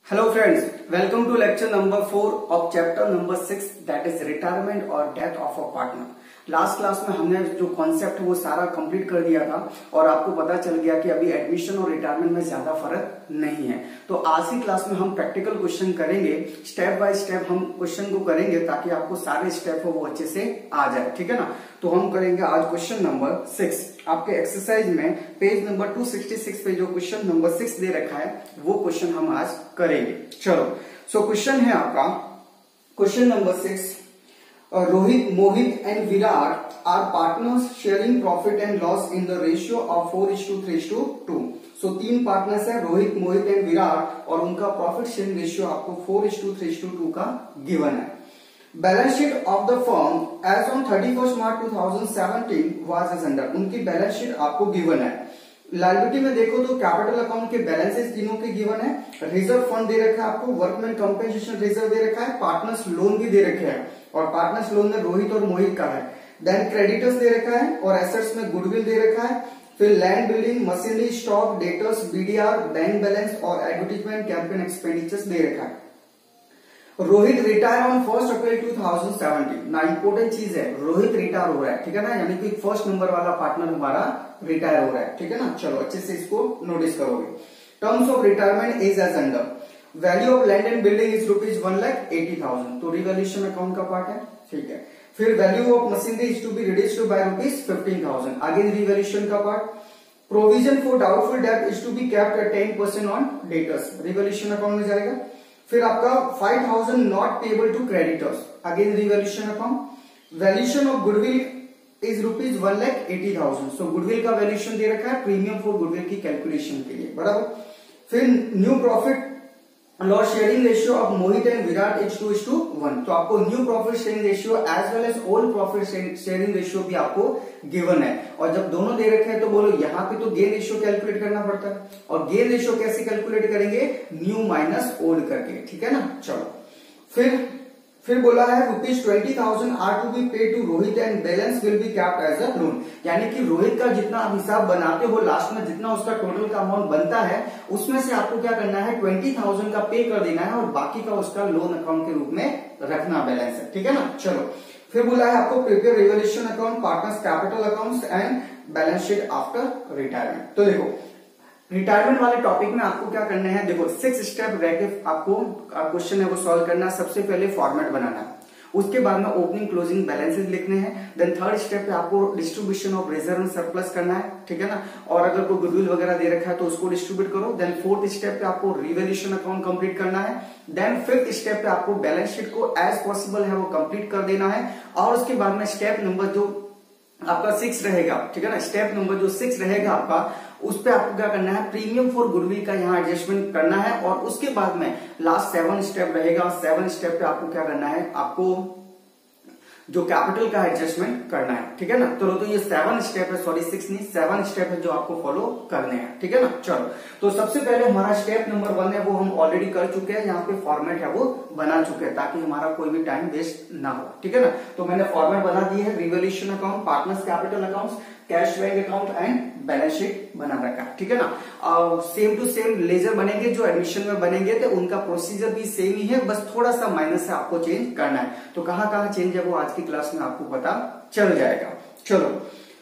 Hello friends, welcome to lecture number 4 of chapter number 6 that is retirement or death of a partner। Last class में हमने जो concept वो सारा complete कर दिया था और आपको पता चल गया कि अभी एडमिशन और रिटायरमेंट में ज्यादा फर्क नहीं है। तो आज की क्लास में हम प्रैक्टिकल क्वेश्चन करेंगे, स्टेप बाय स्टेप हम क्वेश्चन को करेंगे ताकि आपको सारे स्टेप वो अच्छे से आ जाए, ठीक है ना। तो हम करेंगे आज क्वेश्चन नंबर 6। आपके एक्सरसाइज में पेज नंबर 266 पे जो क्वेश्चन नंबर 6 दे रखा है वो क्वेश्चन हम आज करेंगे। चलो, सो क्वेश्चन है आपका question number 6। Rohit, Mohit and Virat are partners sharing profit and loss in the ratio of 4:3:2। So 3 partners है, रोहित, मोहित एंड विराट, और उनका प्रॉफिट शेयरिंग रेशियो आपको 4:3:2 का गिवन है। Balance sheet of the firm as on 31 March 2017 was as under. उनकी balance sheet आपको given है। Liability में देखो तो कैपिटल अकाउंट के बैलेंसेस तीनों के गिवन है। रिजर्व फंड दे रखा है आपको, वर्कमैन कंपेंसेशन रिजर्व दे रखा है, पार्टनर्स लोन भी दे रखे हैं और पार्टनर्स लोन में रोहित और मोहित का है। देन क्रेडिटर्स दे रखा है और एसेट्स में गुडविल दे रखा है। फिर land, building, machinery, stock, debtors, BDR, bank balance और एडवर्टीजमेंट कैंपेन एक्सपेंडिचर्स दे रखा है। रोहित रिटायर ऑन 1 अप्रैल 2017 ना, इंपोर्टेंट चीज है, रोहित रिटायर हो रहा है, ठीक है ना, यानी कि फर्स्ट नंबर वाला पार्टनर हमारा रिटायर हो रहा है, ठीक है ना। चलो अच्छे से इसको नोटिस करोगे। Terms of retirement is as under. Value of land and building is ₹1,80,000, तो रिवैल्यूएशन अकाउंट का पार्ट है, ठीक है। फिर value of machinery is to be reduced by ₹15,000, again revaluation का part. Provision for doubtful debt is to be kept at 10% on debtors, revaluation account में जाएगा। फिर आपका 5,000 not payable to creditors, again revaluation account. Valuation of goodwill is ₹1,80,000, so goodwill का valuation दे रखा है premium for goodwill की calculation के लिए, बराबर। फिर new profit loss sharing ratio of Mohit and Virat is 2:1, तो आपको new profit sharing ratio as well as old profit sharing ratio भी आपको गिवन है। और जब दोनों दे रखे हैं तो बोलो यहाँ पे तो गेन रेशियो कैलकुलेट करना पड़ता है, और गेन रेशियो कैसे कैलकुलेट करेंगे, न्यू माइनस ओल्ड करके, ठीक है ना। चलो, फिर बोला है ₹20,000 are to be pay to Rohit and balance will be kept as a loan, यानी कि रोहित का जितना आप हिसाब बनाते हो लास्ट में जितना उसका टोटल का अमाउंट बनता है उसमें से आपको क्या करना है, 20,000 का पे कर देना है और बाकी का उसका लोन अकाउंट के रूप में रखना बैलेंस है, ठीक है ना। चलो, फिर बोला है आपको prepare revaluation account, partners capital accounts and balance sheet after retirement. तो देखो रिटायरमेंट वाले टॉपिक में आपको क्या करना है, देखो 6 स्टेप रह के आपको क्वेश्चन है वो सॉल्व करना है। सबसे पहले फॉर्मेट बनाना है, उसके बाद में ओपनिंग क्लोजिंग बैलेंसेस लिखने हैं। देन थर्ड स्टेप पे आपको distribution of reserve and surplus करना है, ठीक है ना, और अगर कोई गुडविल वगैरह दे रखा है तो उसको डिस्ट्रीब्यूट करो। देन फोर्थ स्टेप पे आपको रिवैल्यूएशन अकाउंट कंप्लीट करना है। देन फिफ्थ स्टेप पे आपको बैलेंस शीट को एज पॉसिबल है वो कंप्लीट कर देना है। और उसके बाद में स्टेप नंबर जो आपका 6 रहेगा, ठीक है ना, स्टेप नंबर जो 6 रहेगा आपका, उस पे आपको क्या करना है, प्रीमियम फॉर गुडविल का यहाँ एडजस्टमेंट करना है। और उसके बाद में लास्ट 7 स्टेप रहेगा। 7 स्टेप पे आपको क्या करना है, आपको जो कैपिटल का एडजस्टमेंट करना है, ठीक है ना। तो ये 7 स्टेप है, सॉरी 6 नहीं 7 स्टेप है जो आपको फॉलो करने हैं, ठीक है ना। चलो, तो सबसे पहले हमारा स्टेप नंबर 1 है वो हम ऑलरेडी कर चुके हैं, यहाँ पे फॉर्मेट है वो बना चुके हैं ताकि हमारा कोई भी टाइम वेस्ट ना हो, ठीक है ना। तो मैंने फॉर्मेट बना दी है, revaluation account, partners capital accounts, cash bank account and balance sheet बना रखा है, ठीक है ना। सेम टू सेम लेजर बनेंगे जो एडमिशन में बनेंगे, तो उनका प्रोसीजर भी सेम ही है, बस थोड़ा सा माइनस है आपको चेंज करना है। तो कहाँ चेंज है वो आज की क्लास में आपको पता चल जाएगा। चलो,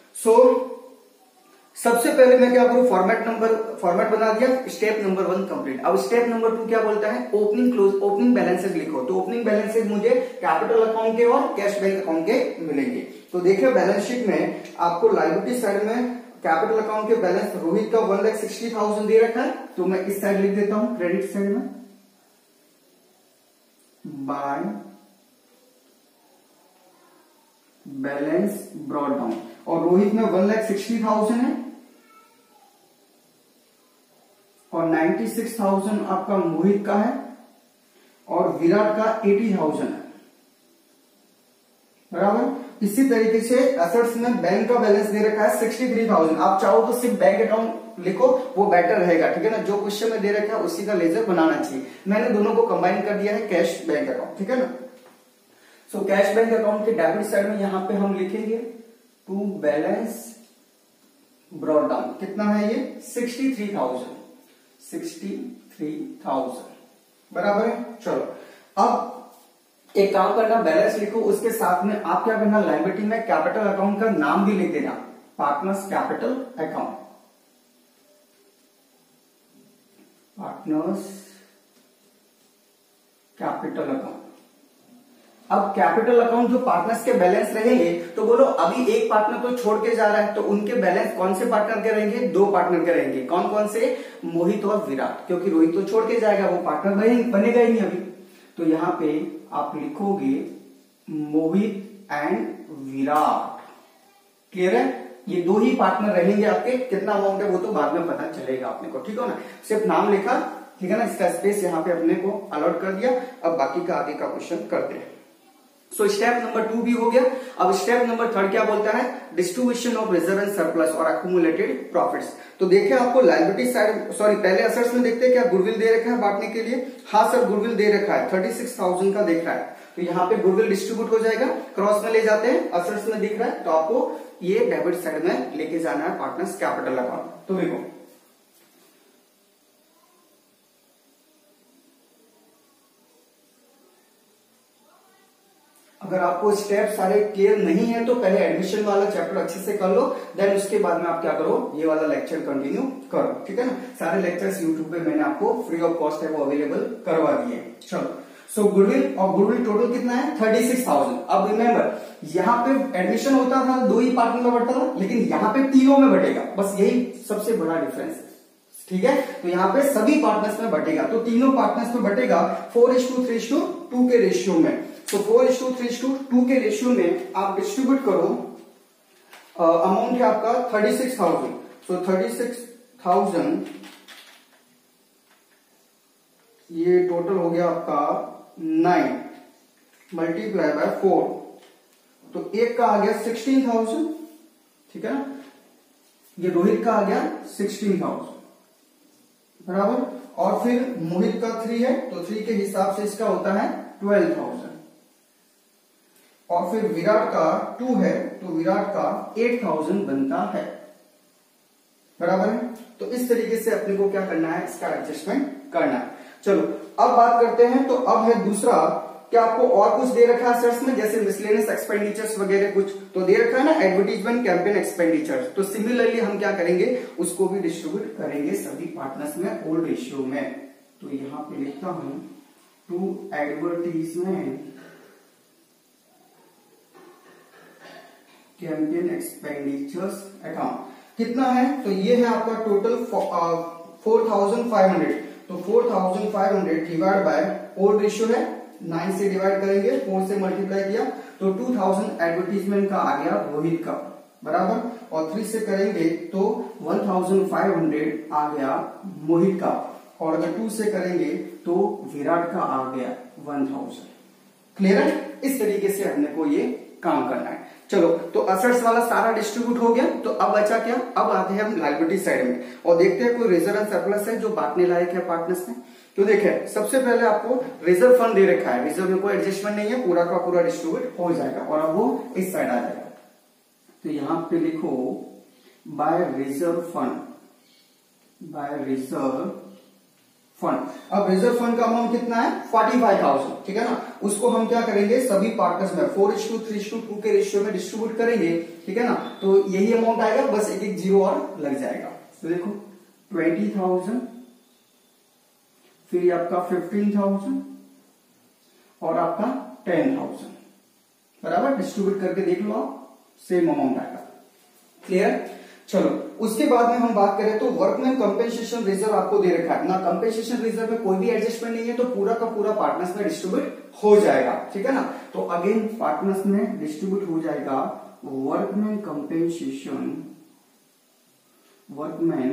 सबसे पहले मैं क्या करूं, फॉर्मेट बना दिया, स्टेप नंबर 1 कंप्लीट। अब स्टेप नंबर 2 क्या बोलता है, ओपनिंग बैलेंसेज लिखो। तो ओपनिंग बैलेंसेज मुझे कैपिटल अकाउंट के और कैश बैंक अकाउंट के मिलेंगे। तो देखिए बैलेंस शीट में आपको लायबिलिटी साइड में कैपिटल अकाउंट के बैलेंस रोहित का 1,60,000 दे रखा है, तो मैं इस साइड लिख देता हूं क्रेडिट साइड में बाय बैलेंस ब्रॉट डाउन। और रोहित में 1,60,000 है और 96,000 आपका मोहित का है और विराट का 80,000 है, बराबर। इसी तरीके से एसेट्स में बैंक का बैलेंस दे रखा है 63,000। आप चाहो तो सिर्फ बैंक अकाउंट लिखो, वो बेटर रहेगा, ठीक है ना। जो क्वेश्चन में दे रखा है उसी का लेजर बनाना चाहिए। मैंने दोनों को कंबाइन कर दिया है, कैश बैंक अकाउंट, ठीक है ना। सो कैश बैंक अकाउंट के डेबिट साइड में यहां पे हम लिखेंगे टू बैलेंस ब्रॉट डाउन, कितना है ये 63,000। बराबर है। चलो अब एक काम करना, बैलेंस लिखो, उसके साथ में आप क्या करना, लायबिलिटी में कैपिटल अकाउंट का नाम भी लिख देना, partners capital account, partners capital account. अब कैपिटल अकाउंट जो पार्टनर्स के बैलेंस रहेंगे, तो बोलो अभी एक पार्टनर तो छोड़ के जा रहा है, तो उनके बैलेंस कौन से पार्टनर के रहेंगे, दो पार्टनर के रहेंगे। कौन कौन से, मोहित और विराट, क्योंकि रोहित तो छोड़ के जाएगा, वो पार्टनर बनेगा ही नहीं अभी। तो यहां पे आप लिखोगे मोहित एंड विराट। क्लियर है, ये दो ही पार्टनर रहेंगे आपके। कितना अमाउंट है वो तो बाद में पता चलेगा अपने को, ठीक है ना। सिर्फ नाम लिखा, ठीक है ना, इसका स्पेस यहाँ पे अपने को अलॉट कर दिया। अब बाकी का आगे का क्वेश्चन करते हैं। सो स्टेप नंबर 2 भी हो गया। अब स्टेप नंबर 3 क्या बोलता है, distribution of reserve and surplus और अक्यूमुलेटेड प्रॉफिट्स। तो देखिए आपको लायबिलिटी साइड, सॉरी पहले असेट्स में देखते हैं क्या गुडविल दे रखा है बांटने के लिए। हाँ सर गुडविल दे रखा है, 36,000 का देख रहा है, तो यहाँ पे गुडविल डिस्ट्रीब्यूट हो जाएगा। क्रॉस में ले जाते हैं, असेट्स में दिख रहा है, तो आपको ये डेबिट साइड में लेके जाना है पार्टनर्स कैपिटल अकाउंट। तो देखो अगर आपको स्टेप सारे क्लियर नहीं है तो पहले एडमिशन वाला चैप्टर अच्छे से कर लो, देन उसके बाद में आप क्या करो, ये वाला लेक्चर कंटिन्यू करो, ठीक है ना। सारे लेक्चर्स यूट्यूब पे मैंने आपको फ्री ऑफ कॉस्ट है वो अवेलेबल करवा दिए। चलो सो गुडविल, और गुडविल टोटल कितना है 36,000। अब रिमेंबर यहाँ पे एडमिशन होता था दो ही पार्टनर में बंटता था, लेकिन यहाँ पे तीनों में बटेगा, बस यही सबसे बड़ा डिफरेंस है, ठीक है। तो यहाँ पे सभी पार्टनर्स में बटेगा, तो तीनों पार्टनर्स में बटेगा 4:3:2 के रेशियो में। तो 4:3:2 के रेशियो में आप डिस्ट्रीब्यूट करो, अमाउंट है आपका 36,000। सो 36,000 ये टोटल हो गया आपका 9 मल्टीप्लाई बाय 4, तो एक का आ गया 16,000, ठीक है ना। ये रोहित का आ गया 16,000 बराबर, और फिर मोहित का 3 है, तो 3 के हिसाब से इसका होता है 12,000, और फिर विराट का 2 है, तो विराट का 8,000 बनता है, बराबर है। तो इस तरीके से अपने को क्या करना है, इसका एडजस्टमेंट करना है। चलो अब बात करते हैं, तो अब है दूसरा, क्या आपको और कुछ दे रखा है सर्च में, जैसे मिसलेनियस एक्सपेंडिचर्स वगैरह कुछ तो दे रखा है ना, एडवर्टीजमेंट कैंपेन एक्सपेंडिचर्स। तो सिमिलरली हम क्या करेंगे, उसको भी डिस्ट्रीब्यूट करेंगे सभी पार्टनर्स में ओल्ड रेशियो में। तो यहां पे लिखता हूं to advertisement campaign expenditures account कितना है, तो ये है आपका टोटल 4,500। तो 4,500 डिवाइड बाय ओल्ड रेशियो है, 9 से डिवाइड करेंगे, 4 से मल्टीप्लाई किया, तो 2,000 एडवर्टीजमेंट का आ गया रोहित का, बराबर, और 3 से करेंगे तो 1,500 आ गया मोहित का, और अगर 2 से करेंगे तो विराट का आ गया 1,000। क्लियर है, इस तरीके से अपने को ये काम करना है। चलो तो असेट्स वाला सारा डिस्ट्रीब्यूट हो गया, तो अब बचा क्या, अब आते हैं हम लायबिलिटी साइड में और देखते हैं कोई रिजर्व एंड सरप्लस है जो बांटने लायक है पार्टनर्स में। तो देखिए सबसे पहले आपको रिजर्व फंड दे रखा है, रिजर्व में कोई एडजस्टमेंट नहीं है, पूरा का पूरा डिस्ट्रीब्यूट हो जाएगा और अब वो इस साइड आ जाएगा। तो यहां पे लिखो by reserve fund, by reserve fund. अब रिजर्व फंड का अमाउंट कितना है 45,000, ठीक है ना। उसको हम क्या करेंगे सभी पार्टनर्स में 4:3:2 के रेशियो में डिस्ट्रीब्यूट करेंगे, ठीक है ना। तो यही अमाउंट आएगा, बस एक एक जीरो और लग जाएगा। तो देखो 20,000, फिर आपका 15,000 और आपका 10,000, बराबर। डिस्ट्रीब्यूट करके देख लो आप, सेम अमाउंट आएगा। क्लियर। चलो उसके बाद में हम बात करें तो वर्कमैन कंपेंसेशन रिजर्व आपको दे रखा है ना। कंपेंसेशन रिजर्व में कोई भी एडजस्टमेंट नहीं है, तो पूरा का पूरा पार्टनर्स में डिस्ट्रीब्यूट हो जाएगा, ठीक है ना। तो अगेन पार्टनर्स में डिस्ट्रीब्यूट हो जाएगा workman compensation, workman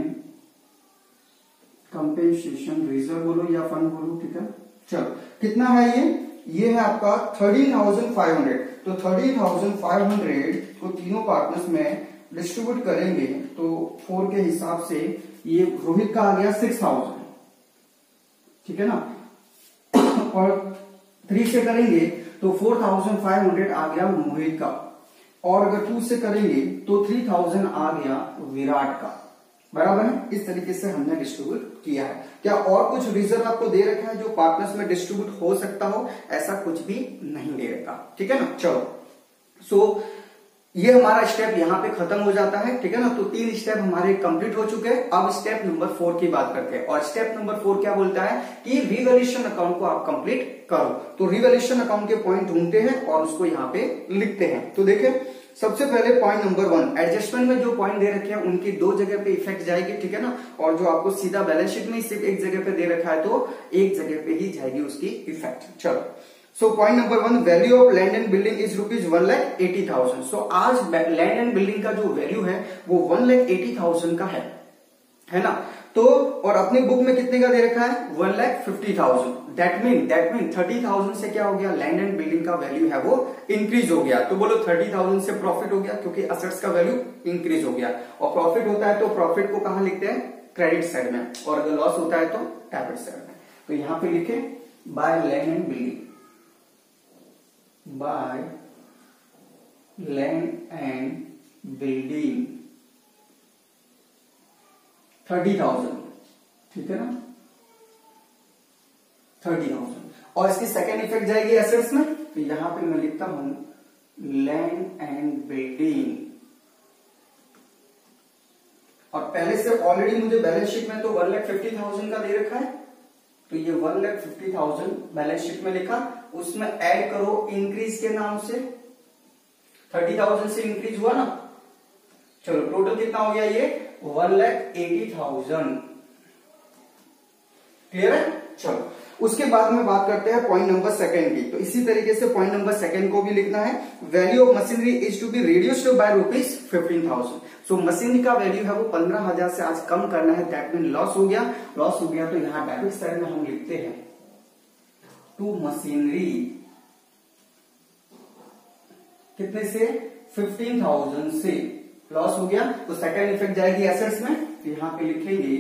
compensation reserve बोलो या फंड बोलो, ठीक है। चलो कितना है ये है आपका 13,500। तो 13,500 को तीनों पार्टनर्स में डिस्ट्रीब्यूट करेंगे तो 4 के हिसाब से ये रोहित का आ गया 6,000, ठीक है ना। और 3 से करेंगे तो 4,500 आ गया मोहित का, और अगर 2 से करेंगे तो 3,000 आ गया विराट का, बराबर है। इस तरीके से हमने डिस्ट्रीब्यूट किया है। क्या और कुछ रीजन आपको दे रखा है जो पार्टनर्स में डिस्ट्रीब्यूट हो सकता हो? ऐसा कुछ भी नहीं दे रखा, ठीक है ना। चलो ये हमारा स्टेप यहाँ पे खत्म हो जाता है, ठीक है ना। तो 3 स्टेप हमारे कंप्लीट हो चुके हैं। अब स्टेप नंबर 4 की बात करते हैं। और स्टेप नंबर 4 क्या बोलता है कि रिवैल्यूएशन अकाउंट को आप कंप्लीट करो। तो रिवैल्यूएशन अकाउंट के पॉइंट ढूंढते हैं और उसको यहाँ पे लिखते हैं। तो देखिए सबसे पहले पॉइंट नंबर 1, एडजस्टमेंट में जो पॉइंट दे रखे हैं उनकी 2 जगह पे इफेक्ट जाएगी, ठीक है ना। और जो आपको सीधा बैलेंस शीट में सिर्फ एक जगह पे दे रखा है तो एक जगह पे ही जाएगी उसकी इफेक्ट। चलो so point number 1, value of land and building is rupees 1,80,000। So आज लैंड एंड बिल्डिंग का जो वैल्यू है वो 1,80,000 का है ना। तो और अपनी बुक में कितने का दे रखा है 1,50,000। दैट मीन 30,000 से क्या हो गया, लैंड एंड बिल्डिंग का वैल्यू है वो इंक्रीज हो गया। तो बोलो 30,000 से प्रॉफिट हो गया क्योंकि असेट्स का वैल्यू इंक्रीज हो गया। और प्रॉफिट होता है तो प्रॉफिट को कहां लिखते हैं, क्रेडिट साइड में, और अगर लॉस होता है तो डेबिट साइड में। तो यहां पे लिखे by land and building, by land and building 30,000, ठीक है ना 30,000। और इसकी सेकेंड इफेक्ट जाएगी एसेट्स में। तो यहां पे मैं लिखता हूं लैंड एंड बिल्डिंग, और पहले से ऑलरेडी मुझे बैलेंस शीट में तो 1,50,000 का दे रखा है। तो ये 1,50,000 बैलेंस शीट में लिखा, उसमें ऐड करो इंक्रीज के नाम से, 30,000 से इंक्रीज हुआ ना। चलो टोटल कितना हो गया ये 1,80,000, क्लियर है। चलो उसके बाद में बात करते हैं पॉइंट नंबर 2 की। तो इसी तरीके से पॉइंट नंबर 2 को भी लिखना है, value of machinery is to be reduced by rupees 15,000। So machinery का वैल्यू है वो 15,000 से आज कम करना है। दैट मीन लॉस हो गया तो यहां डेबिट साइड में हम लिखते हैं टू मशीनरी कितने से 15,000 से लॉस हो गया। तो सेकेंड इफेक्ट जाएगी एसेट्स में। तो यहां पे लिखेंगे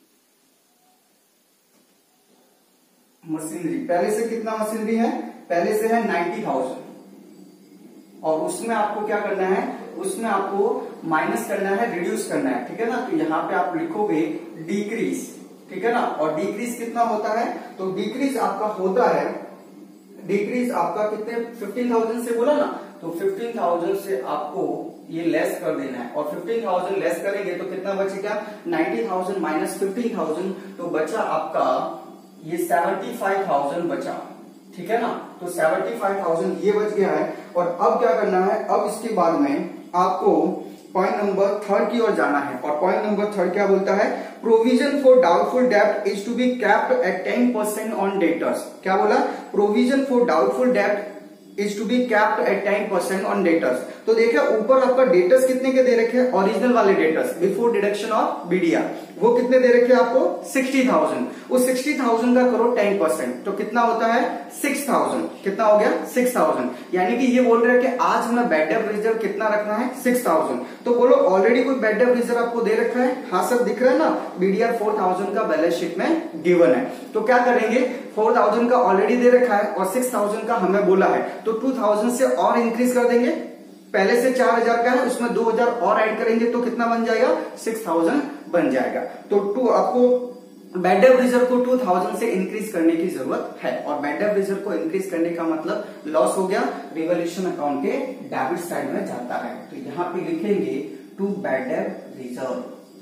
मशीनरी, पहले से कितना मशीनरी है, पहले से है 90,000, और उसमें आपको क्या करना है, उसमें आपको माइनस करना है, रिड्यूस करना है, ठीक है ना। तो यहां पे आप लिखोगे डिक्रीज, ठीक है ना। और डिक्रीज कितना होता है, तो डिक्रीज आपका होता है, डिक्रीज आपका कितने 15,000 से बोला ना, तो 15,000 से आपको ये लेस कर देना है। और 15,000 लेस करेंगे तो कितना बचेगा 90,000 माइनस 15,000, तो बचा आपका ये 75,000 बचा, ठीक है ना। तो 75,000 ये बच गया है। और अब क्या करना है, अब इसके बाद में आपको पॉइंट नंबर 3 की ओर जाना है। और पॉइंट नंबर 3 क्या बोलता है, प्रोविजन फॉर डाउटफुल डेब्ट is to be capped at 10% on debtors. क्या बोला, प्रोविजन फॉर डाउटफुल डेब्ट is to be capped at 10% on debtors. तो देखिए ऊपर आपका डेटर्स कितने के दे रखे हैं, ओरिजिनल वाले debtors before deduction of BDR, वो कितने दे रखे हैं आपको 60,000। उस 60,000 का करो 10%, तो कितना होता है 6,000। कितना हो गया 6,000। यानी कि ये बोल रहे हैं कि आज हमें बैड डेट रिजर्व कितना रखना है 6,000। तो बोलो ऑलरेडी कोई बैड डेट रिजर्व आपको दे रखा है, हाँ सर दिख रहा है ना, बीडीआर 4,000 का बैलेंस शीट में गिवन है। तो क्या करेंगे 4,000 का ऑलरेडी दे रखा है और 6,000 का हमें बोला है, तो 2,000 से और इंक्रीज कर देंगे। पहले से 4,000 का है उसमें 2,000 और ऐड करेंगे तो कितना बन जाएगा 6,000 बन जाएगा। तो आपको बैड डेट रिजर्व को 2,000 से इंक्रीज करने की जरूरत है। और बैड डेट रिजर्व को इंक्रीज करने का मतलब लॉस हो गया, रिवैल्यूएशन अकाउंट के डेबिट साइड में जाता है। तो यहां पे लिखेंगे to bad debt reserve,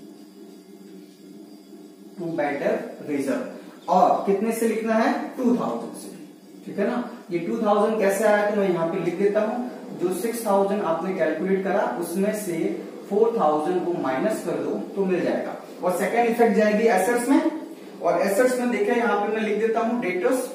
to bad debt reserve. और कितने से लिखना है 2,000 से, ठीक है ना। ये 2,000 कैसे आया तो मैं यहाँ पे लिख देता हूं, जो 6,000 आपने कैलकुलेट करा उसमें से 4,000 को माइनस कर दो तो मिल जाएगा। और सेकेंड इफेक्ट जाएगी एसेट्स में, और एसेट्स में देखिए यहां पे मैं लिख देता हूं डेटर्स।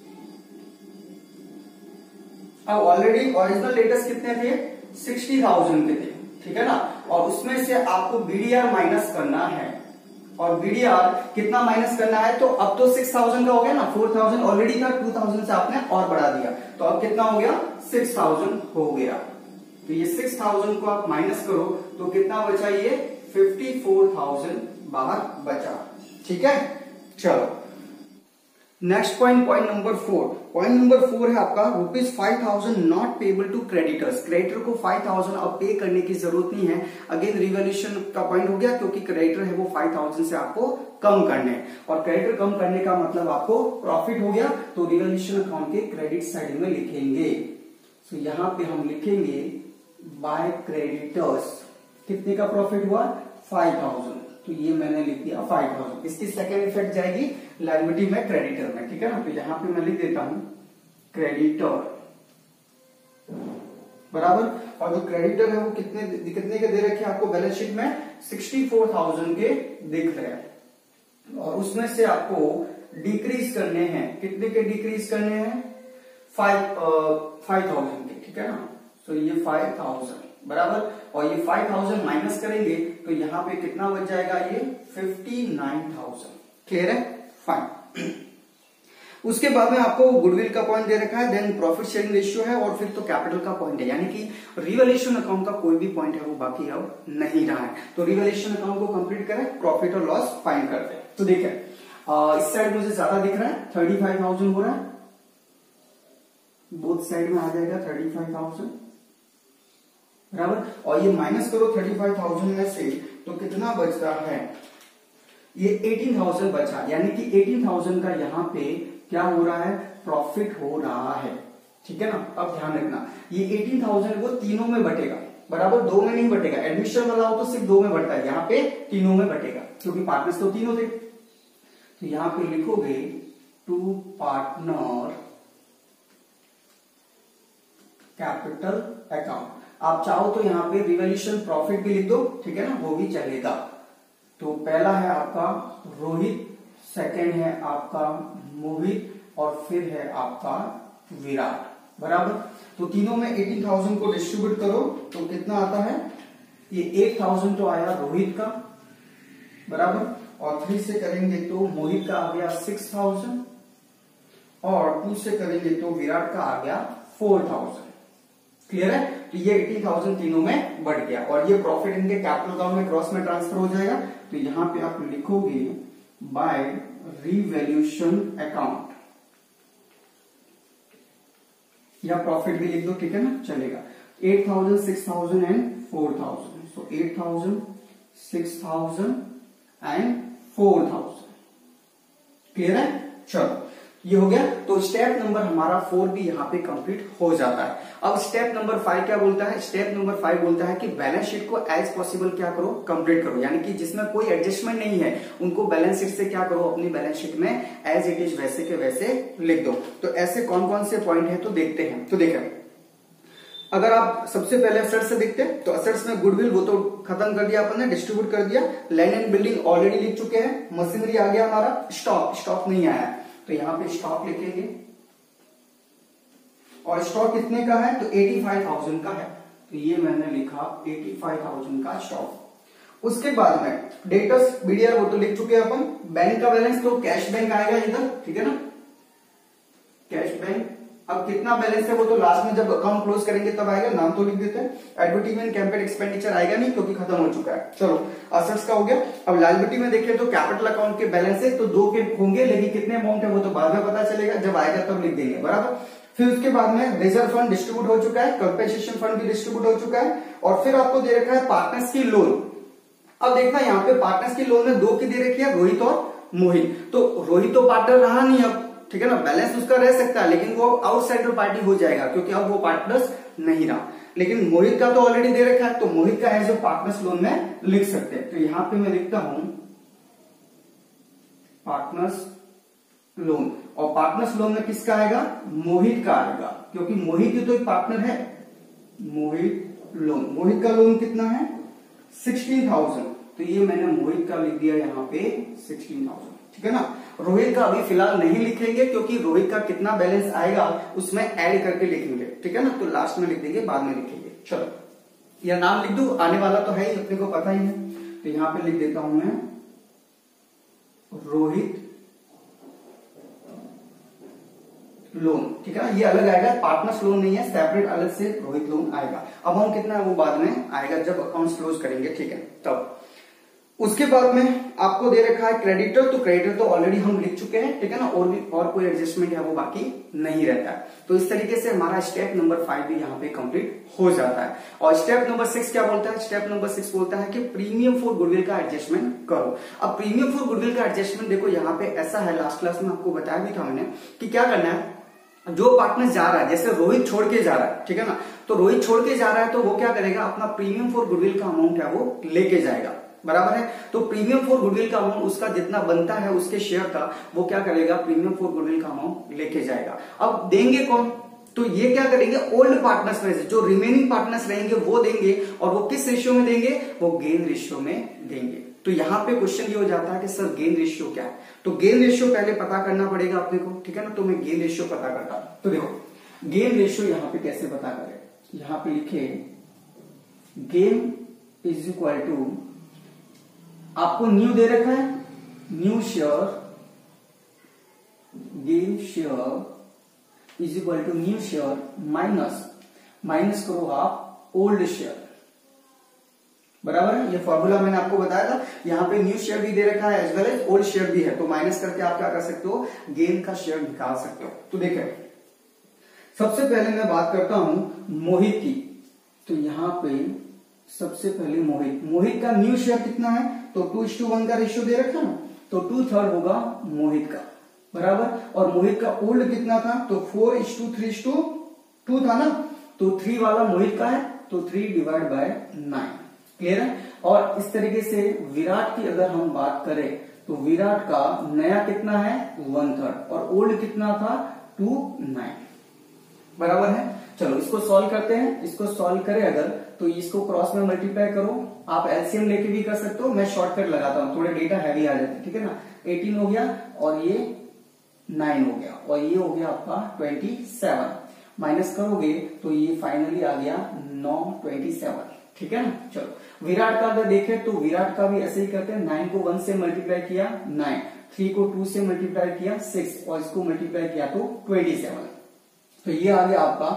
अब ऑलरेडी ओरिजिनल डेटर्स कितने थे 60,000 के थे, ठीक है ना। और उसमें से आपको बीडीआर माइनस करना है, और बीडीआर कितना माइनस करना है, तो अब तो 6,000 का हो गया ना, 4,000 ऑलरेडी था, 2,000 से आपने और बढ़ा दिया, तो अब कितना हो गया 6,000 हो गया। तो ये 6,000 को आप माइनस करो तो कितना बचा, ये 54,000 बाहर बचा, ठीक है। चलो next point, point number 4। Point number 4 है आपका ₹5,000 not payable to creditors. Creditor को 5,000 अब पे करने की जरूरत नहीं है। अगेन रिवैल्यूएशन का पॉइंट हो गया, क्योंकि क्रेडिटर है वो 5,000 से आपको कम करने हैं, और क्रेडिटर कम करने का मतलब आपको प्रॉफिट हो गया। तो रिवैल्यूएशन अकाउंट के क्रेडिट साइड में लिखेंगे। तो यहां पे हम लिखेंगे बाय क्रेडिटर्स कितने का प्रॉफिट हुआ, 5,000। तो ये मैंने लिख दिया 5,000। इसकी सेकेंड इफेक्ट जाएगी लायबिलिटी में, क्रेडिटर में, ठीक है ना। तो यहां पे मैं लिख देता हूं क्रेडिटर बराबर, और जो क्रेडिटर है वो कितने के दे रखे आपको बैलेंस शीट में, 64,000 के दिख रहे हैं। और उसमें से आपको डिक्रीज करने हैं, कितने के डिक्रीज करने हैं, 5,000 के, ठीक है ना। तो ये 5,000 बराबर, और ये 5,000 माइनस करेंगे तो यहां पे कितना बच जाएगा, ये 59,000। क्लियर है, फाइन। उसके बाद में आपको गुडविल का पॉइंट दे रखा है, देन प्रॉफिट शेयरिंग रेशियो है, और फिर तो कैपिटल का पॉइंट है, यानी कि रिवैल्यूएशन अकाउंट का कोई भी पॉइंट है वो बाकी अब नहीं रहा है। तो रिवैल्यूएशन अकाउंट को कंप्लीट करें, प्रॉफिट और लॉस फाइंड करते हैं। तो देखिए इस साइड मुझे ज्यादा दिख रहा है, 35,000 हो रहा है, बोथ साइड में आ जाएगा 35,000 बराबर, और ये माइनस करो 35,000 में से तो कितना बचता है, ये 18,000 बचा, यानी कि 18,000 का यहाँ पे क्या हो रहा है, प्रॉफिट हो रहा है, ठीक है ना। अब ध्यान रखना ये 18,000 वो तीनों में बटेगा बराबर, दो में नहीं बटेगा। एडमिशन वाला हो तो सिर्फ दो में बढ़ता है, यहाँ पे तीनों में बटेगा, क्योंकि पार्टनर्स तो तीनों थे। तो यहां पे लिखोगे टू पार्टनर कैपिटल अकाउंट। आप चाहो तो यहां पे रिवैल्यूएशन प्रॉफिट भी लिख दो, ठीक है ना, वो भी चलेगा। तो पहला है आपका रोहित, सेकंड है आपका मोहित, और फिर है आपका विराट बराबर। तो तीनों में 18,000 को डिस्ट्रीब्यूट करो तो कितना आता है, ये 8,000 तो आया रोहित का बराबर, और 3 से करेंगे तो मोहित का आ गया 6,000, और 2 से करेंगे तो विराट का आ गया 4,000। क्लियर है। तो ये 18,000 तीनों में बढ़ गया, और ये प्रॉफिट इनके कैपिटल अकाउंट में क्रॉस में ट्रांसफर हो जाएगा। तो यहां पे आप लिखोगे बाय रिवैल्यूएशन अकाउंट, या प्रॉफिट भी लिख दो, ठीक है ना, चलेगा। 8,000, 6,000 एंड 4,000, सो 8,000, 6,000 एंड 4,000। क्लियर है, चलो ये हो गया। तो स्टेप नंबर हमारा 4 भी यहाँ पे कंप्लीट हो जाता है। अब स्टेप नंबर 5 क्या बोलता है, स्टेप नंबर 5 बोलता है कि बैलेंस शीट को एज पॉसिबल क्या करो, कंप्लीट करो, यानी कि जिसमें कोई एडजस्टमेंट नहीं है उनको बैलेंस शीट से क्या करो, अपनी बैलेंस शीट में एज इट इज वैसे के वैसे लिख दो। तो ऐसे कौन कौन से पॉइंट है तो देखते हैं। तो देखें, अगर आप सबसे पहले असेट्स से देखते हैं तो असेट्स में गुडविल वो तो खत्म कर दिया अपन ने, डिस्ट्रीब्यूट कर दिया। लैंड एंड बिल्डिंग ऑलरेडी लिख चुके हैं। मशीनरी आ गया हमारा। स्टॉक नहीं आया, तो यहां पे स्टॉक लिखेंगे, और स्टॉक कितने का है, तो 85,000 का है, तो ये मैंने लिखा 85,000 का स्टॉक। उसके बाद में डेटर्स बीडीआर वो तो लिख चुके हैं अपन। बैंक का बैलेंस तो कैश बैंक आएगा इधर, ठीक है ना, कैश बैंक। अब कितना बैलेंस है वो तो लास्ट में जब अकाउंट क्लोज करेंगे तब आएगा, नाम तो लिख देते हैं। एडवर्टीजमेंट कैंपेन एक्सपेंडिचर आएगा नहीं क्योंकि खत्म हो चुका है। चलो असेट्स का हो गया। अब लायबिलिटी में देखें तो कैपिटल अकाउंट के बैलेंस है तो 2 के होंगे, लेकिन कितने अमाउंट है वो तो बाद में पता चलेगा, जब आएगा तब लिख देंगे बराबर। फिर उसके बाद में रिजर्व फंड डिस्ट्रीब्यूट हो चुका है, कंपेंसेशन फंड भी डिस्ट्रीब्यूट हो चुका है, और फिर आपको दे रखा है पार्टनर्स की लोन। अब देखना यहाँ पे पार्टनर्स की लोन में 2 की दे रखी है, रोहित और मोहित। तो रोहित तो पार्टनर रहा नहीं अब, ठीक है ना, बैलेंस उसका रह सकता है लेकिन वो आउटसाइडर पार्टी हो जाएगा क्योंकि अब वो पार्टनर्स नहीं रहा। लेकिन मोहित का तो ऑलरेडी दे रखा है, तो मोहित का एज ए पार्टनर्स लोन में लिख सकते हैं। तो यहां पे मैं लिखता हूं पार्टनर्स लोन, और पार्टनर्स लोन में किसका आएगा, मोहित का आएगा, क्योंकि मोहित ही तो एक पार्टनर है। मोहित लोन, मोहित का लोन कितना है, 16,000, तो ये मैंने मोहित का लिख दिया यहाँ पे 16,000, ठीक है ना। रोहित का अभी फिलहाल नहीं लिखेंगे क्योंकि रोहित का कितना बैलेंस आएगा उसमें ऐड करके लिखेंगे, ठीक है ना, तो लास्ट में लिख देंगे, बाद में लिखेंगे। चलो यह नाम लिख दो, आने वाला तो है ही, अपने को पता ही है। तो यहां पे लिख देता हूं मैं रोहित लोन, ठीक है ना, ये अलग आएगा, पार्टनर्स लोन नहीं है, सेपरेट अलग से रोहित लोन आएगा। अमाउंट कितना है वो बाद में आएगा जब अकाउंट्स क्लोज करेंगे, ठीक है। तब उसके बाद में आपको दे रखा है क्रेडिटर, तो क्रेडिटर तो ऑलरेडी हम लिख चुके हैं, ठीक है ना, और कोई एडजस्टमेंट है वो बाकी नहीं रहता है। तो इस तरीके से हमारा स्टेप नंबर 5 भी यहाँ पे कंप्लीट हो जाता है। और स्टेप नंबर 6 क्या बोलता है? स्टेप नंबर 6 बोलता है कि प्रीमियम फॉर गुडविल का एडजस्टमेंट करो। अब प्रीमियम फॉर गुडविल का एडजस्टमेंट देखो यहाँ पे ऐसा है, लास्ट क्लास में आपको बताया भी था मैंने कि क्या करना है, जो पार्टनर जा रहा है, जैसे रोहित छोड़ के जा रहा है, ठीक है ना, तो रोहित छोड़ के जा रहा है तो वो क्या करेगा, अपना प्रीमियम फॉर गुडविल का अमाउंट है वो लेके जाएगा, बराबर है। तो प्रीमियम फॉर गुडविल का अमाउंट उसका जितना बनता है उसके शेयर का, वो क्या करेगा, प्रीमियम फॉर गुडविल का अमाउंट लेके जाएगा। अब देंगे कौन? तो ये क्या करेंगे, ओल्ड पार्टनर्स में से जो रिमेनिंग पार्टनर्स रहेंगे वो देंगे, और वो किस रेशियो में देंगे, वो गेन रेशियो में देंगे। तो यहाँ पे क्वेश्चन ये हो जाता है कि सर गेन रेशियो क्या है? तो गेन रेशियो पहले पता करना पड़ेगा अपने को, ठीक है ना। तो मैं गेन रेशियो पता करता हूं। तो देखो गेन रेशियो यहाँ पे कैसे पता करें, यहाँ पे लिखे गेन इज इक्वल टू, आपको न्यू दे रखा है, new share, gain share is equal to new share minus करो आप ओल्ड शेयर, बराबर है। ये फॉर्मूला मैंने आपको बताया था। यहाँ पे न्यू शेयर भी दे रखा है as well as old share भी है, तो माइनस करके आप क्या कर सकते हो, गेन का शेयर निकाल सकते हो। तो देखिए सबसे पहले मैं बात करता हूं मोहित की। तो यहाँ पे सबसे पहले मोहित का न्यू शेयर कितना है, तो 2:1 का रेशियो दे रखा ना, तो 2/3 होगा मोहित का, बराबर। और मोहित का ओल्ड कितना था, तो 4:3:2 था ना, तो 3 वाला मोहित का है, तो 3/9, क्लियर है। और इस तरीके से विराट की अगर हम बात करें तो विराट का नया कितना है, 1/3, और ओल्ड कितना था, 2/9, बराबर है। चलो इसको सॉल्व करते हैं। इसको सॉल्व करें अगर, तो इसको क्रॉस में मल्टीप्लाई करो, आप एलसीएम लेके भी कर सकते हो, मैं शॉर्टकट लगाता हूं, थोड़े डेटा हैवी आ जाते हैं, ठीक है ना। 18 हो गया और ये 9 हो गया, और ये हो गया आपका 27, माइनस करोगे तो ये फाइनली आ गया 9/27, ठीक है ना। चलो विराट का अगर देखें तो विराट का भी ऐसे ही करते हैं, 9 को 1 से मल्टीप्लाई किया 9, 3 को 2 से मल्टीप्लाई किया 6, और इसको मल्टीप्लाई किया तो 27, तो ये आ गया आपका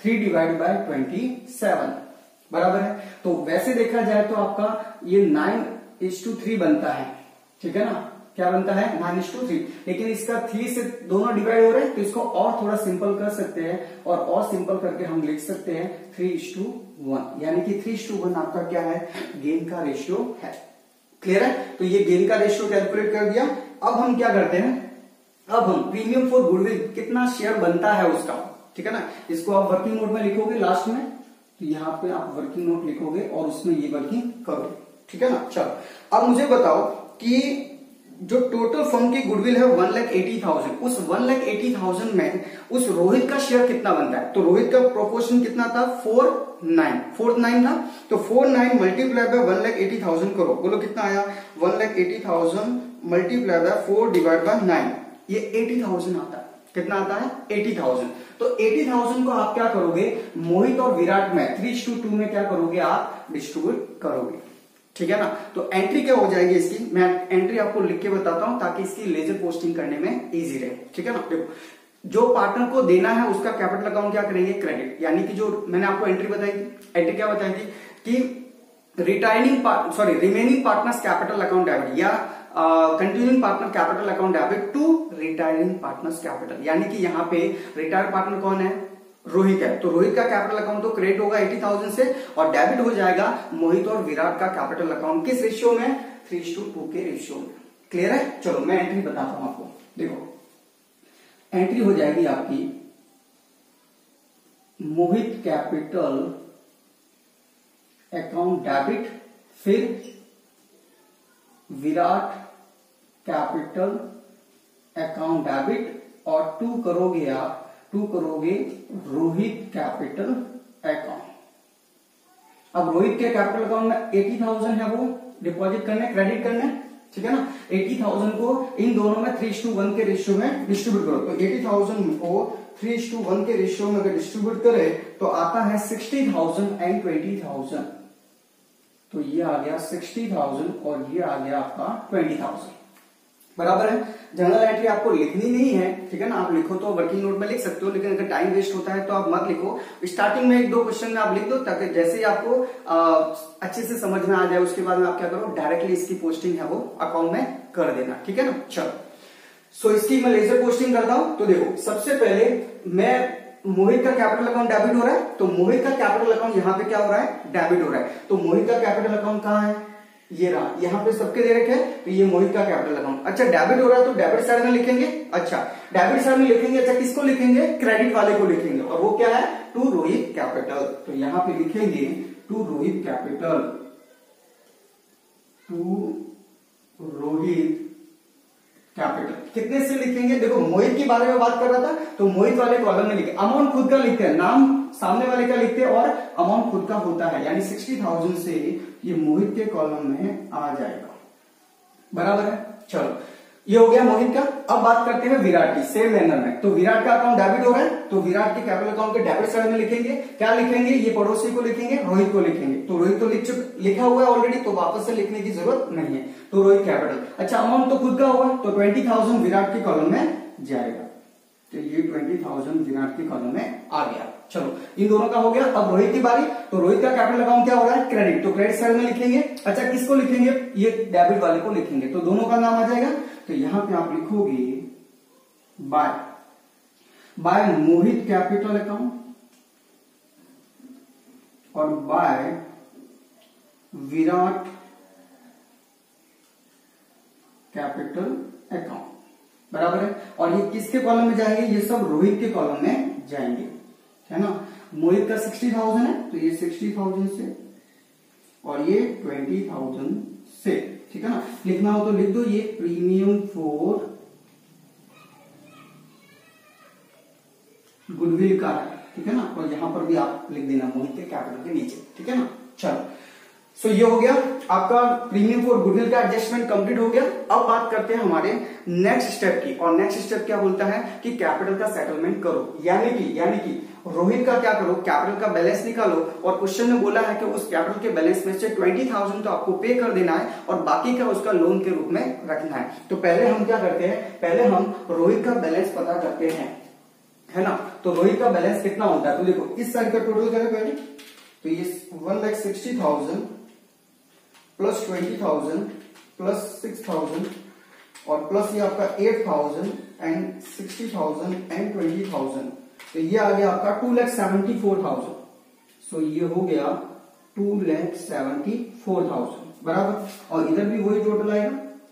3/27, बराबर है। तो वैसे देखा जाए तो आपका ये 9:3 बनता है, ठीक है ना, क्या बनता है, 9:3, लेकिन इसका 3 से दोनों डिवाइड हो रहे हैं, तो इसको और थोड़ा सिंपल कर सकते हैं, और सिंपल करके हम लिख सकते हैं 3:1, यानी कि 3:1 आपका क्या है, गेन का रेशियो है, क्लियर है। तो ये गेन का रेशियो कैलकुलेट कर दिया। अब हम क्या करते हैं, अब हम प्रीमियम फॉर गुडविल कितना शेयर बनता है उसका, ठीक है ना, इसको आप वर्किंग नोट में लिखोगे लास्ट में, तो यहाँ पे आप वर्किंग नोट लिखोगे और उसमें ये वर्किंग करोगे, ठीक है ना। चलो अब मुझे बताओ कि जो टोटल फर्म की गुडविल है 1,80,000, उस 1,80,000 में उस रोहित का शेयर कितना बनता है। तो रोहित का प्रोपोर्शन कितना था, 4/9 था, तो 4/9 मल्टीप्लाई बाय 1,80,000 करो, बोलो कितना आया, 1,80,000 मल्टीप्लाई बाय 4/9, ये 80,000 आता है। कितना आता है, 80,000। तो 80,000 को आप क्या करोगे, मोहित और विराट में 3:2 में क्या करोगे, आप डिस्ट्रीब्यूट करोगे, ठीक है ना। तो एंट्री क्या हो जाएगी इसकी, मैं एंट्री आपको लिख के बताता हूं ताकि इसकी लेजर पोस्टिंग करने में इजी रहे, ठीक है ना। देखो जो पार्टनर को देना है उसका कैपिटल अकाउंट क्या करेंगे, क्रेडिट, यानी कि जो मैंने आपको एंट्री बताई थी, एंट्री क्या बताई थी कि remaining partners capital account debit, या continuing partner capital account debit to retiring partners capital, यानी कि यहाँ पे रिटायर पार्टनर कौन है, रोहित है, तो रोहित का कैपिटल अकाउंट तो क्रेडिट होगा 80,000 से, और डेबिट हो जाएगा मोहित और विराट का कैपिटल अकाउंट, किस रेशियो में, 3:2 के रेशियो में, क्लियर है। चलो मैं एंट्री बताता हूं आपको, देखो एंट्री हो जाएगी आपकी मोहित कैपिटल अकाउंट डेबिट, फिर विराट कैपिटल अकाउंट डेबिट, और 2 करोगे आप, 2 करोगे रोहित कैपिटल अकाउंट। अब रोहित के कैपिटल अकाउंट में 80,000 है, वो डिपॉजिट करने, क्रेडिट करने, ठीक है ना। 80,000 को इन दोनों में 3:1 के रेशियो में डिस्ट्रीब्यूट करो, तो 80,000 को 3:1 के रेशियो में अगर डिस्ट्रीब्यूट करें तो आता है 60,000 एंड 20,000, तो ये आ गया 60,000 और ये आ गया आपका 20,000, बराबर है। जर्नल एंट्री आपको लिखनी नहीं है, ठीक है ना, आप लिखो तो वर्किंग नोट में लिख सकते हो, लेकिन अगर टाइम वेस्ट होता है तो आप मत लिखो। स्टार्टिंग में 1-2 क्वेश्चन में आप लिख दो, ताकि जैसे ही आपको अच्छे से समझ में आ जाए उसके बाद में आप क्या करो, डायरेक्टली इसकी पोस्टिंग है वो अकाउंट में कर देना, ठीक है ना। चलो सो इसकी मैं लेजर पोस्टिंग करता हूं। तो देखो सबसे पहले मैं मोहित का कैपिटल अकाउंट डेबिट हो रहा है, तो मोहित का कैपिटल अकाउंट यहाँ पे क्या हो रहा है, डेबिट हो रहा है। तो मोहित का कैपिटल अकाउंट कहाँ है, ये रहा, यहाँ पे सबके दे रखे हैं, तो ये मोहित का कैपिटल अकाउंट। अच्छा डेबिट हो रहा है तो डेबिट साइड में लिखेंगे। अच्छा डेबिट साइड में लिखेंगे, अच्छा किसको लिखेंगे, क्रेडिट वाले को लिखेंगे, और वो क्या है, टू रोहित कैपिटल। तो यहाँ पे लिखेंगे to Rohit capital, to Rohit capital. कितने से लिखेंगे, देखो मोहित के बारे में बात कर रहा था, तो मोहित वाले कॉलम में लिखे, अमाउंट खुद का लिखते हैं, नाम सामने वाले का लिखते हैं और अमाउंट खुद का होता है, यानी 60,000 से ये मोहित के कॉलम में आ जाएगा, बराबर है। चलो ये हो गया मोहित का। अब बात करते हैं विराट की, सेम मैनर में। तो विराट का अकाउंट डेबिट हो रहा है, तो विराट के कैपिटल अकाउंट के डेबिट साइड में लिखेंगे, क्या लिखेंगे, ये पड़ोसी को लिखेंगे, रोहित को लिखेंगे। तो रोहित तो लिखा हुआ है ऑलरेडी, तो वापस से लिखने की जरूरत नहीं है, तो रोहित कैपिटल। अच्छा अमाउंट तो खुद का होगा, तो 20,000 विराट के कॉलम में जाएगा, तो ये 20,000 विराट के कॉलम में आ गया। चलो इन दोनों का हो गया। अब रोहित की बारी, तो रोहित का कैपिटल अकाउंट क्या हो रहा है, क्रेडिट, तो क्रेडिट साइड में लिखेंगे। अच्छा किसको लिखेंगे, ये डेबिट वाले को लिखेंगे, तो दोनों का नाम आ जाएगा। तो यहां पे आप लिखोगे बाय मोहित कैपिटल अकाउंट और बाय विराट कैपिटल अकाउंट, बराबर है। और ये किसके कॉलम में जाएंगे, ये सब रोहित के कॉलम में जाएंगे, है ना। मोहित का 60,000 है, तो ये 60,000 से और ये 20,000 से, ठीक है ना। लिखना हो तो लिख दो, ये प्रीमियम फॉर गुडविल का है, ठीक है ना। और यहां पर भी आप लिख देना मोहित के कैपिटल के नीचे, ठीक है ना। चलो सो ये हो गया आपका प्रीमियम फॉर गुडविल का एडजस्टमेंट कंप्लीट हो गया। अब बात करते हैं हमारे नेक्स्ट स्टेप की, और नेक्स्ट स्टेप क्या बोलता है कि कैपिटल का सेटलमेंट करो, यानी कि रोहित का क्या करो, कैपिटल का बैलेंस निकालो। और क्वेश्चन में बोला है कि उस कैपिटल के बैलेंस में से 20,000 तो आपको पे कर देना है और बाकी का उसका लोन के रूप में रखना है। तो पहले हम क्या करते हैं, पहले हम रोहित का बैलेंस पता करते हैं, है ना। तो रोहित का बैलेंस कितना होता है, तो देखो इस साइड का टोटल करें पहले, तो ये 1,60,000 प्लस 20,000 प्लस 6,000 और प्लस ये आपका 8,000 एंड 60,000 एंड 20,000, तो ये आ गया आपका 2,74,000। सो ये हो गया 2,74,000, बराबर। और इधर भी वही टोटल आएगा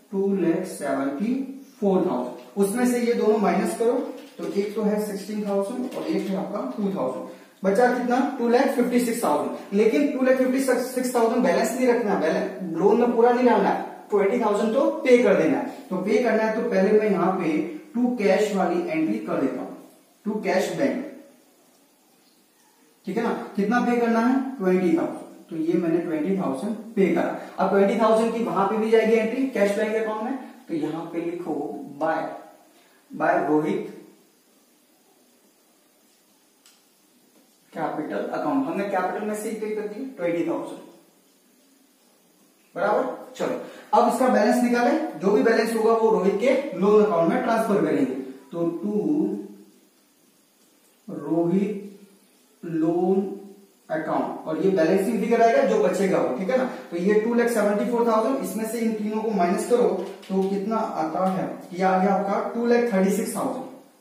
2,74,000। उसमें से ये दोनों माइनस करो, तो एक तो है 16,000 और एक है आपका 2,000, बचा कितना 2,56,000। लेकिन 2,56,000 बैलेंस नहीं रखना, बैलेंस लोन में पूरा नहीं रहना है, 20,000 तो पे कर देना है। तो पे करना है तो पहले मैं यहाँ पे टू कैश वाली एंट्री कर देता हूं, टू कैश बैंक, ठीक है ना। कितना पे करना है 20,000, तो ये मैंने 20,000 पे करा। अब 20,000 की वहां पे भी जाएगी एंट्री कैश बैंक अकाउंट में, तो यहां पे लिखो बाय रोहित कैपिटल अकाउंट। हमने कैपिटल में से पे कर दी 20,000, बराबर। चलो अब इसका बैलेंस निकाले, जो भी बैलेंस होगा वो रोहित के लोन अकाउंट में ट्रांसफर करेंगे। तो टू रोहित लोन अकाउंट, और ये बैलेंसिंग फिगर आएगा जो बचेगा वो, ठीक है ना। तो ये 2,74,000, इसमें से इन तीनों को माइनस करो तो कितना आता है, ये आ गया आपका 2,36,000,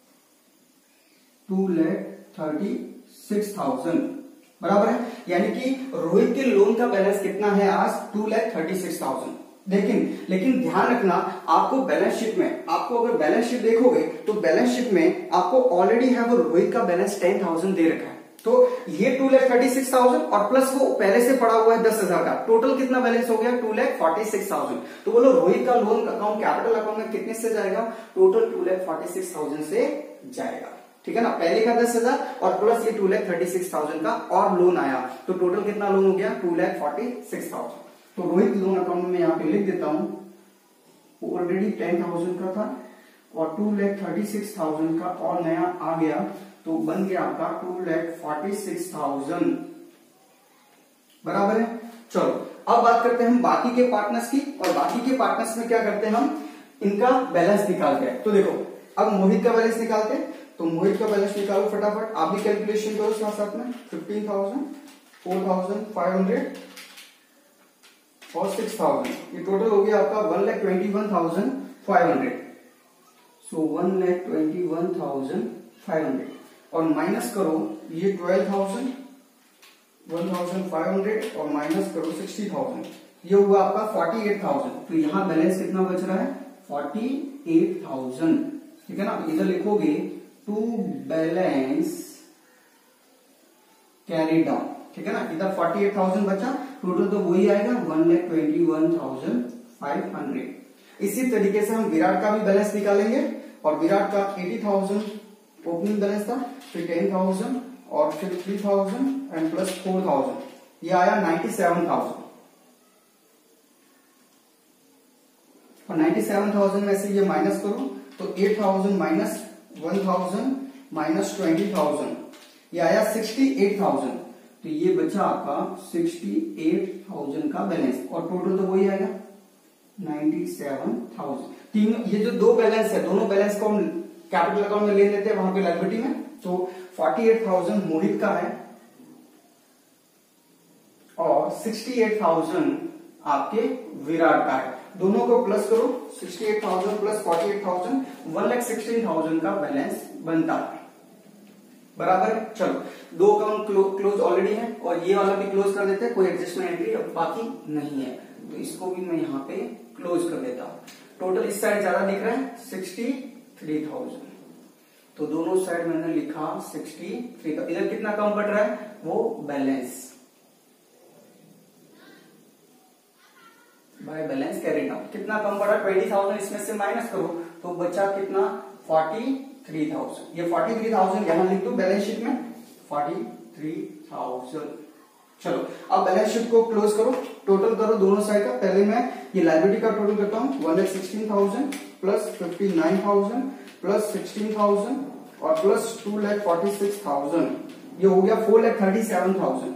2,36,000, बराबर है। यानी कि रोहित के लोन का बैलेंस कितना है आज 2,36,000। लेकिन ध्यान रखना, आपको बैलेंस शीट में, आपको अगर बैलेंस शीट देखोगे तो बैलेंस शीट में आपको ऑलरेडी है वो रोहित का बैलेंस 10,000 दे रखा है। तो ये 2,36,000 और प्लस वो पहले से पड़ा हुआ है 10,000 का, टोटल कितना बैलेंस हो गया 2,46,000। तो बोलो रोहित का लोन अकाउंट कैपिटल अकाउंट में कितने से जाएगा, टोटल 2,46,000 से जाएगा, ठीक है ना। पहले का 10,000 और प्लस ये 2,36,000 का और लोन आया, तो टोटल कितना लोन हो गया 2,46,000। तो रोहित लोन अकाउंट में यहाँ पे लिख देता हूं, ऑलरेडी 10,000 का था और 2,36,000 का और नया आ गया, तो बन गया आपका 2,46,000, बराबर है। चलो अब बात करते हैं हम बाकी के पार्टनर्स की, और बाकी के पार्टनर्स में क्या करते हैं हम, इनका बैलेंस निकालते हैं। तो देखो अब मोहित का बैलेंस निकालते हैं, तो मोहित का बैलेंस निकालो फटाफट, आप भी कैलकुलेशन करो साथ साथ में। 15,000, 4,500 और 6,000, ये टोटल हो गया आपका 1,21,500। सो 1,21,500 और माइनस करो ये 12,000, 1,500 और माइनस करो 60,000, ये हुआ आपका 48,000। तो यहां बैलेंस कितना बच रहा है? 48,000, ठीक है ना। इधर लिखोगे टू बैलेंस कैरी डाउन, ठीक है ना। इधर 48,000 बचा, टोटल तो वही आएगा 1,21,500। इसी तरीके से हम विराट का भी बैलेंस निकालेंगे, और विराट का 80,000 ओपनिंग बैलेंस था, फिर 10,000 और फिर 3,000 एंड प्लस 4,000, ये आया 97,000। और 97,000 में से ये माइनस करो तो 8,000 माइनस 1,000 माइनस 20,000, ये आया 68,000। तो ये बचा आपका 68,000 का बैलेंस, और टोटल तो वही आएगा 97,000। तीनों ये जो दो बैलेंस है, दोनों बैलेंस को हम कैपिटल अकाउंट में ले लेते हैं वहां पे लायबिलिटी में। तो 48,000 मोहित का है और 68,000 आपके विराट का है। दोनों को प्लस करो, 68,000 प्लस 48,000, 1,16,000 का बैलेंस बनता है, बराबर। चलो दो अकाउंट क्लोज ऑलरेडी है, और ये वाला भी क्लोज कर देते हैं, कोई एडजस्टमेंट एंट्री बाकी नहीं है, तो इसको भी मैं यहाँ पे क्लोज कर देता हूं। टोटल इस साइड ज्यादा दिख रहा है 63,000, तो दोनों साइड मैंने लिखा 63 का। इधर कितना कम बढ़ रहा है? वो balance by balance carry down. कितना कम पड़ा? 20,000 इसमें से माइनस करो तो बचा कितना? 43,000। ये 43,000 यहां लिख दो बैलेंस शीट में, 43,000। चलो अब बैलेंस शीट को क्लोज करो, टोटल करो दोनों साइड का। पहले मैं ये लायबिलिटी का टोटल करता हूं, 1,16,000 प्लस 59,000 प्लस 16,000 और प्लस 2,46,000, ये हो गया 4,37,000।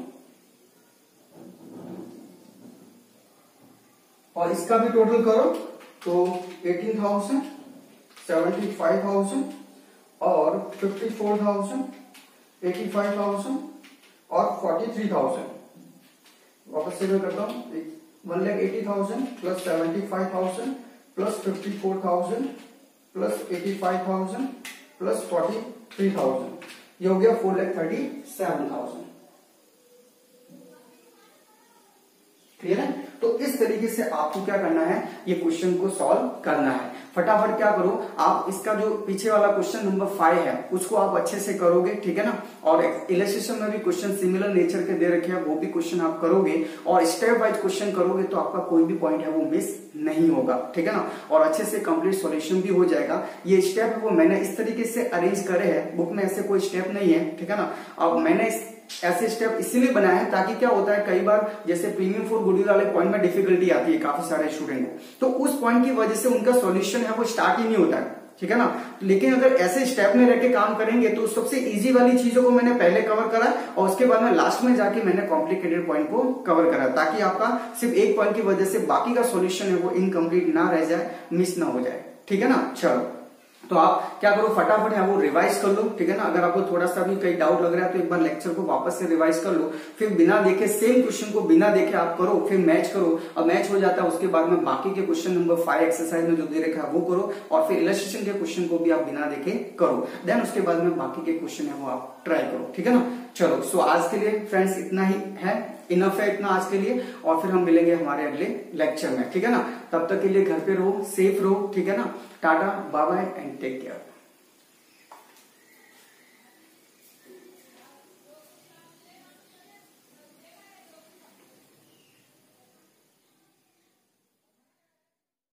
और इसका भी टोटल करो तो 18,000, 75,000 और 54,000, 85,000 और 43,000। वापस से मैं करता हूं, 1,80,000 प्लस 75,000 प्लस 54,000 प्लस 85,000 प्लस 43,000, ये हो गया 4,37,000। क्लियर है? तो इस तरीके से आपको क्या करना है, ये क्वेश्चन को सॉल्व करना है। फटाफट क्या करो आप, इसका जो पीछे वाला क्वेश्चन नंबर 5 है उसको आप अच्छे से करोगे, ठीक है ना। और इलस्ट्रेशन में भी क्वेश्चन सिमिलर नेचर के दे रखे हैं, वो भी क्वेश्चन आप करोगे, और स्टेप वाइज क्वेश्चन करोगे तो आपका कोई भी पॉइंट है वो मिस नहीं होगा, ठीक है ना। और अच्छे से कंप्लीट सॉल्यूशन भी हो जाएगा। ये स्टेप है वो मैंने इस तरीके से अरेंज करे हैं, बुक में ऐसे कोई स्टेप नहीं है, ठीक है ना। अब मैंने ऐसे स्टेप इसीलिए बनाए हैं ताकि क्या होता है, कई बार जैसे प्रीमियम फॉर गुडविल वाले पॉइंट में डिफिकल्टी आती है काफी सारे स्टूडेंट को, तो उस पॉइंट की वजह से उनका सॉल्यूशन है वो स्टार्ट ही नहीं होता है, ठीक है ना। लेकिन अगर ऐसे स्टेप में रह के काम करेंगे तो सबसे इजी वाली चीजों को मैंने पहले कवर करा, और उसके बाद में लास्ट में जाके मैंने कॉम्प्लिकेटेड पॉइंट को कवर करा, ताकि आपका सिर्फ एक पॉइंट की वजह से बाकी का सॉल्यूशन है वो इनकम्प्लीट ना रह जाए, मिस ना हो जाए, ठीक है ना। चलो तो आप क्या करो, फटाफट है वो रिवाइज कर लो, ठीक है ना। अगर आपको थोड़ा सा भी कहीं डाउट लग रहा है तो एक बार लेक्चर को वापस से रिवाइज कर लो, फिर बिना देखे सेम क्वेश्चन को बिना देखे आप करो, फिर मैच करो। अब मैच हो जाता है उसके बाद में बाकी के क्वेश्चन नंबर 5 एक्सरसाइज में जो दे रखा है वो करो, और फिर इलस्ट्रेशन के क्वेश्चन को भी आप बिना देखे करो, देन उसके बाद में बाकी के क्वेश्चन है वो आप ट्राई करो, ठीक है ना। चलो सो आज के लिए फ्रेंड्स इतना ही है, इनफ है इतना आज के लिए, और फिर हम मिलेंगे हमारे अगले लेक्चर में, ठीक है ना। तब तक के लिए घर पे रहो, सेफ रहो, ठीक है ना। Tata bye bye and take care.